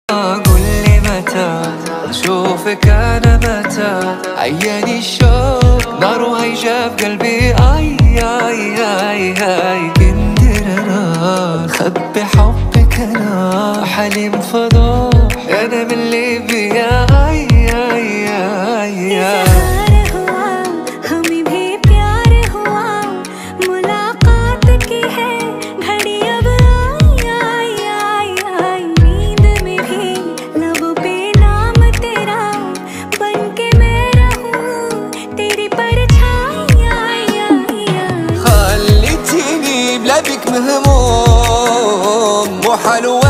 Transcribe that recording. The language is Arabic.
قول لي متى اشوفك انا، متى عياني الشوق نار هيجا في قلبي. اي اي اي اي كندر انا خبي حبك انا حليم فضوح انا من اللي بيا. اي اي اي اي بك مهموم وحلوة